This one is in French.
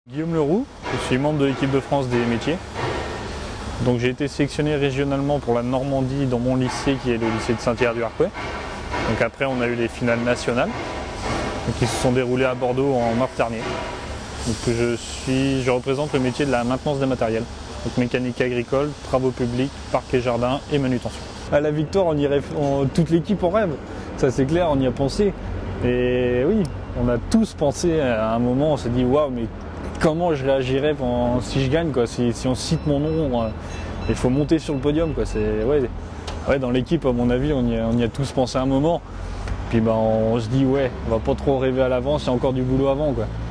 Guillaume Leroux, je suis membre de l'équipe de France des métiers. Donc j'ai été sélectionné régionalement pour la Normandie dans mon lycée qui est le lycée de Saint-Hilaire-du-Harcouët. Donc après on a eu les finales nationales qui se sont déroulées à Bordeaux en mars dernier. Donc je représente le métier de la maintenance des matériels. Donc mécanique agricole, travaux publics, parc et jardin et manutention. À la victoire, toute l'équipe en rêve, ça c'est clair, on y a pensé. Et oui, on a tous pensé à un moment, on s'est dit waouh, mais comment je réagirais si je gagne, quoi, si on cite mon nom, il faut monter sur le podium, quoi. Ouais, dans l'équipe, à mon avis, on y a tous pensé un moment. Puis on se dit ouais, on va pas trop rêver à l'avance, il y a encore du boulot avant, quoi.